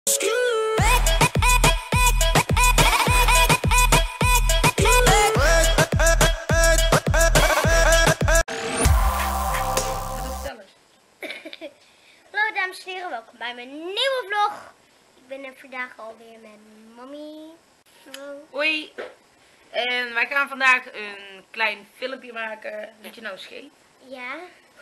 Hallo dames en heren, welkom bij mijn nieuwe vlog. Ik ben er vandaag alweer met mommy. Hoi, en wij gaan vandaag een klein filmpje maken. Weet je nou scheet? Ja.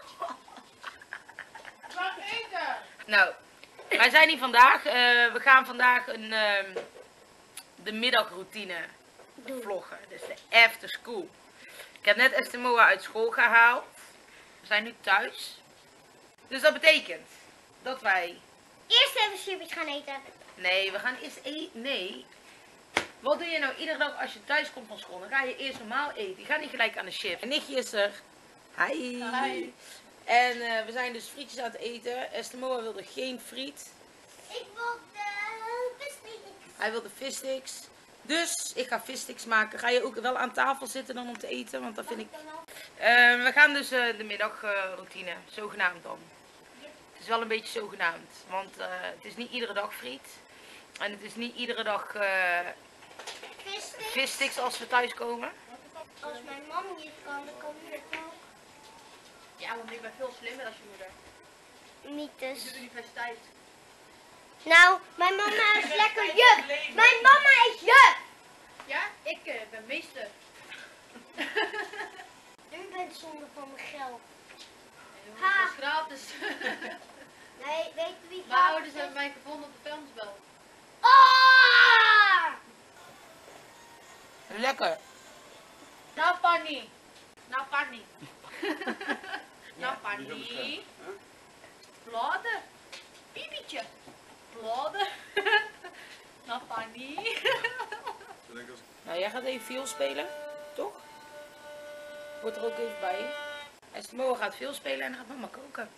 Wat eten? Nou, wij zijn hier vandaag. We gaan vandaag de middagroutine vloggen. Dus de after school. Ik heb net Estimoa uit school gehaald. We zijn nu thuis. Dus dat betekent dat wij... Eerst even chipjes gaan eten. Nee, we gaan eerst eten. Nee. Wat doe je nou iedere dag als je thuis komt van school? Dan ga je eerst normaal eten. Je gaat niet gelijk aan de chips. En nichtje is er. Hi. Hi. En we zijn dus frietjes aan het eten. Estimoa wilde geen friet. Ik wil de vissticks. Hij wilde vissticks. Dus ik ga vissticks maken. Ga je ook wel aan tafel zitten dan om te eten? Want dat vind ik... we gaan dus de middagroutine. Zogenaamd dan. Het is wel een beetje zogenaamd. Want het is niet iedere dag friet. En het is niet iedere dag vissticks als we thuis komen. Als mijn man niet kan, dan kan ik ook. Ja, want ik ben veel slimmer als je moeder. Niet dus. Ik doe de universiteit. Nou, mijn mama is lekker juf. Mijn mama is juf. Ja, ik ben meester. U bent zonde van mijn geld. Dat is gratis. Nee, weet je wie Mijn ouders hebben mij gevonden op de vuilnisbelt. Ah! Lekker. Nou, Fanny. Nou, Fanny. Nou, Fanny. Bladen. Pipietje. Bladen. Nou, Fanny. Nou, jij gaat even viool spelen. Toch? Wordt er ook even bij. Estimoa gaat viool spelen en dan gaat mama koken.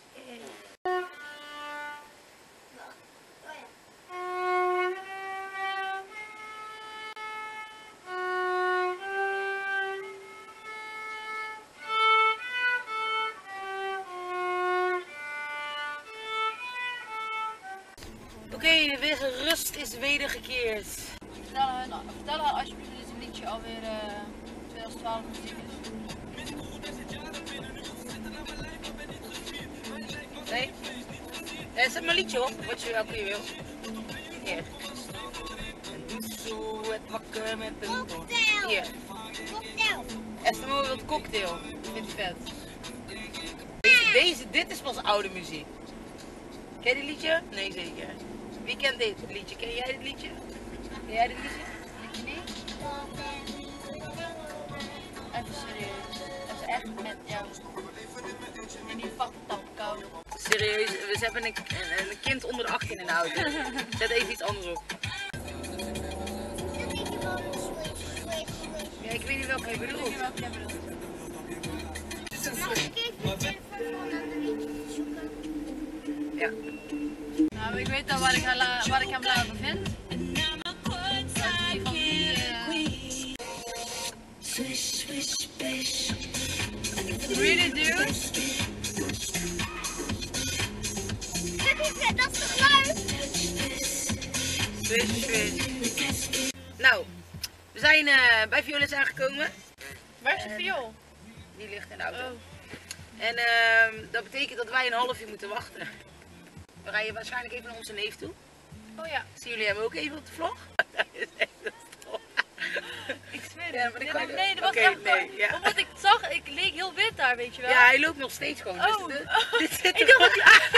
Oké, de rust is wedergekeerd. Vertel haar alsjeblieft dat dit liedje alweer 2012 muziek is. Nee? Zet maar liedje op, wat je welke je wil. Hier. Zo het wakker met een... Cocktail. Hier. Cocktail. Estimoa wil cocktail. Vindt hij vet. Dit is pas oude muziek. Ken je dit liedje? Nee, zeker. Wie kent dit liedje? Ken jij dit liedje? Ken jij dit liedje? Liedje niet? Even serieus. Even echt met jou. En die fucking tapkou. Serieus, we hebben een kind onder de 18 in de auto. Zet even iets anders op. Ja, ik weet niet welke je bedoelt. Mag ik even de telefoon aan de liedjes zoeken? Ja. Nou, ik weet al waar ik hem later vind. Really, dude? Dat is toch leuk? Swish, swish. Nou, we zijn bij Violet aangekomen. Waar is de viool? Die ligt in de auto. Oh. En dat betekent dat wij een half uur moeten wachten. We rijden waarschijnlijk even naar onze neef toe. Oh ja. Zien jullie hem ook even op de vlog? Ik zweer Ja, het. maar ik Nee, kan- nee, dat was Oké, echt... nee, ja. Omdat ik het zag, ik leek heel wit daar, weet je wel. Ja, hij loopt nog steeds gewoon. Oh. Dus dit zit Ik dacht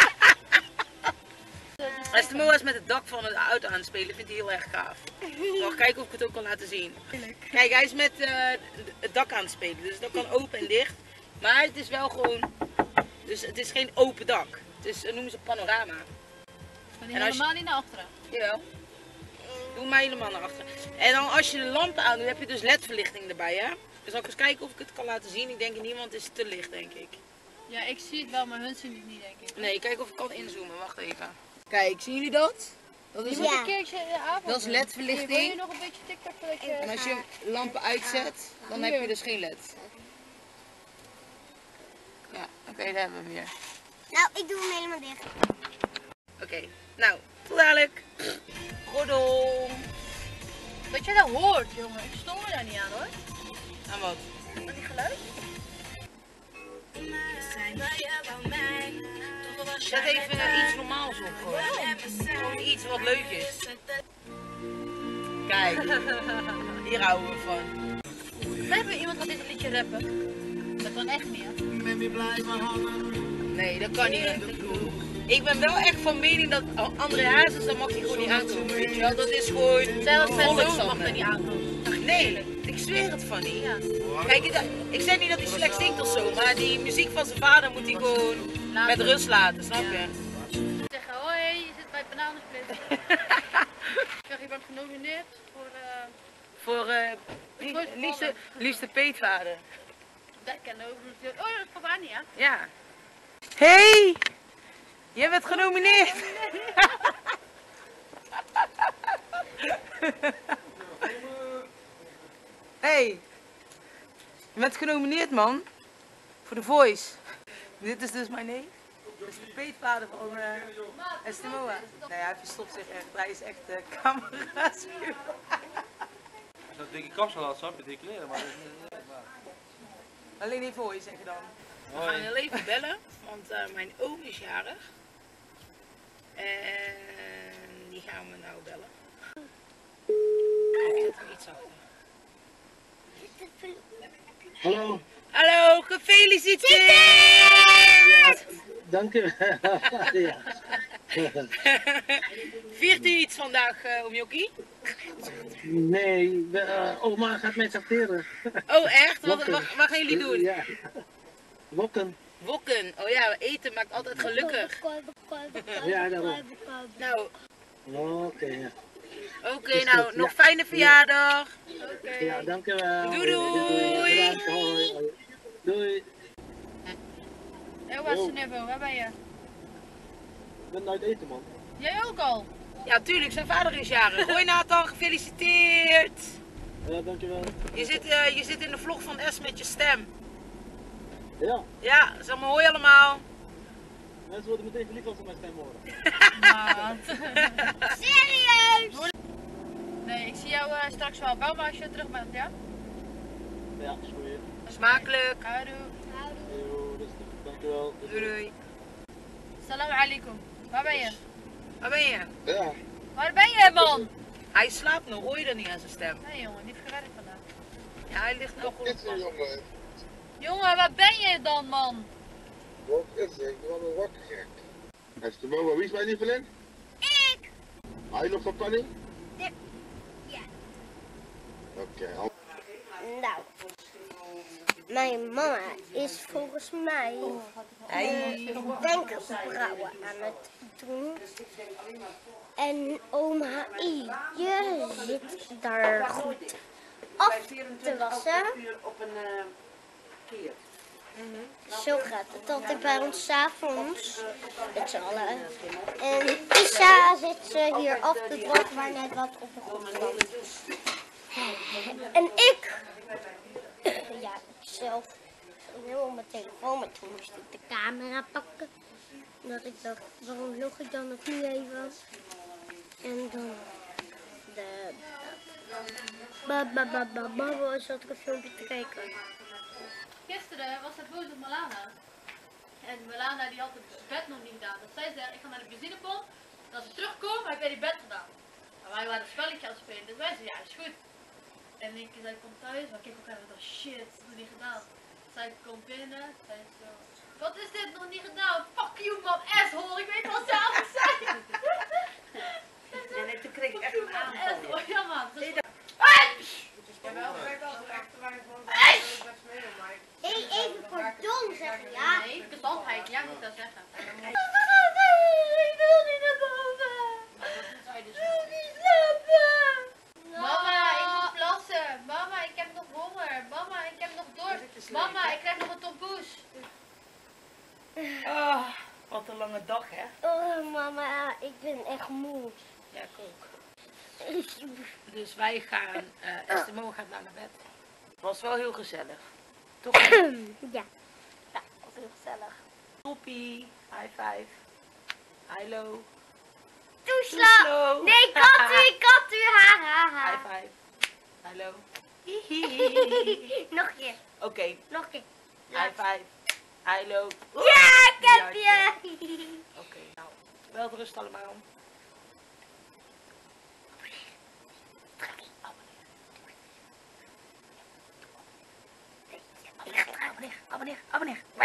Estimoa is met het dak van de auto aan het spelen, vindt hij heel erg gaaf. Wacht, kijken of ik het ook kan laten zien. Kijk, hij is met het dak aan het spelen, dus dat kan open en dicht. Maar het is wel gewoon, dus het is geen open dak. Het is, noemen ze panorama. Maar En als je- helemaal niet naar achteren. Jawel. Doe maar helemaal naar achteren. En dan als je de lampen aandoet, heb je dus ledverlichting erbij, hè? Dus zal ik eens kijken of ik het kan laten zien. Ik denk in niemand is te licht, denk ik. Ja, ik zie het wel, maar hun zien het niet, denk ik. Nee, kijk of ik kan inzoomen. Wacht even. Kijk, zien jullie dat? Dat is, Je moet een keertje in de avond dat is doen. ledverlichting. Wil je nog een beetje TikTok voordat je... En als je lampen uitzet, dan heb je dus geen led. Ja, oké, daar hebben we hem weer. Nou, ik doe hem helemaal dicht. Oké, nou, Tot dadelijk. Gordel. Dat jij dat hoort, jongen. Ik stoor me daar niet aan hoor. En wat? Aan die geluid. Zet even iets normaals op gewoon. Gewoon iets wat leuk is. Kijk, hier houden we van. Begrijp je, iemand gaat dit liedje rappen? Dat kan echt niet, hè? Nee, dat kan niet. Ik ben wel echt van mening dat André Hazes, dat mag je gewoon niet aankomen, weet je wel. Dat is gewoon Zelfs zijn zoon mag volkszanger. er niet aankomen. Nee, ik zweer het van niet. Ja. Kijk, ik zeg niet dat hij slecht zingt of zo, maar die muziek van zijn vader moet hij gewoon met rust laten, snap je? Zeggen, hoi, je zit bij Bananensplit. Ik zeg, je bent genomineerd voor Voor liefste peetvader. Dek en over. Oh ja, dat is voor Annie, hè? Ja. Hey! Jij bent genomineerd! Hey! Je bent genomineerd, man. Voor The Voice. Dit is dus mijn neef. Dit is de peetvader van Estimoa. Nee, hij verstopt zich echt. Hij is echt camera's. Als dat dikke kapsel had, snap je die kleren, maar dat is niet. Alleen even hoor je zeggen dan. We Hoi. gaan heel even bellen, want mijn oom is jarig. En die gaan we nou bellen. Ik zet er iets achter. Hallo. Hallo, gefeliciteerd! Dank u. Ja. Viert u iets vandaag, oom Jokkie? Nee, oma gaat mij tracteren. Oh echt? Wokken. Wat gaan jullie doen? Ja. Wokken. Wokken. Oh ja, eten maakt altijd gelukkig. Ja, daarom. Nou, Oké, ja. oké, Is nou, goed, nog ja. fijne verjaardag. Ja, dank u wel. Doei, doei. Bedankt, hoi, hoi. Doei. Hé, waar is de Nevo? Waar ben je? Ik ben uit eten, man. Jij ook al? Ja, tuurlijk, zijn vader is jarig. Hoi Nathan, gefeliciteerd. Ja, dank u wel. Je zit in de vlog van S met je stem. Ja, Ja, zeg maar hoi allemaal. mensen worden meteen verliefd als ze mijn stem horen. Maat. Serieus? Nee, ik zie jou straks wel. Bel maar als je terug bent, ja? Ja, is goed. Smakelijk. Houdoe. Yo, rustig. Dank u wel. Doei doei. Salam alaikum. Waar ben je? Waar ben je? Ja. Waar ben je, man? Hij slaapt nog, hoor je dat niet aan zijn stem? Nee, jongen, die heeft gewerkt vandaag. Ja, hij ligt nog goed. jongen. Jongen, waar ben je dan, man? Wat is het? Ik ben wel wakker gek. Heeft de mogen, wie is mijn lieveling? Ik. Hij nog van Panny? Ja. Oké, Nou, mijn mama is volgens mij wenkbrauwen aan het doen. En oma I, je zit daar goed af te wassen. Zo gaat het altijd bij ons 's avonds. Met z'n allen. En Isa zit ze hier af te wassen waar net wat op de grond ligt. En ik, ja, zelf, helemaal mijn telefoon, maar toen moest ik de camera pakken. Dat ik dacht, waarom log ik dan nog niet even? En dan zat ik een filmpje te kijken. Gisteren was het boos op Malana. En Malana die had het bed nog niet gedaan. Dat zij zei, ik ga naar de benzinepomp. En als ik terugkom, heb jij die bed gedaan. En wij waren een spelletje aan het spelen. Dus wij zeiden, ja, is goed. En ik zei, ik kom thuis. Maar ik keek elkaar en dacht, shit, dat is nog niet gedaan. Zij komt binnen. Zij zo, wat is dit nog niet gedaan? Fuck you, man, asshole. Ik weet wat ze aan moet zijn. En toen kreeg ik echt een aanval. Ja, man. Hé, even pardon zeggen, ja? Nee, gezondheid. Ja, moet dat zeggen. Ik wil niet naar boven. Ik wil niet slapen. Mama, ik moet plassen. Mama, ik heb nog honger. Mama, ik heb nog dorst. Mama, ik krijg nog een tompoes. Oh, wat een lange dag, hè? Oh mama, ik ben echt moe. Ja, ik ook. Dus wij gaan, Estimo gaat naar bed. Het was wel heel gezellig. Toch? Ja, ja, dat is heel gezellig. Toppie, high five. Hallo. Toesla. Toeslo. Nee, katu, ha, ha, ha. High five. Hallo. Nog een keer, Oké, nog een keer. high five. Hallo. Ja, ik heb je. Oké, nou, wel rust allemaal. Abonneer.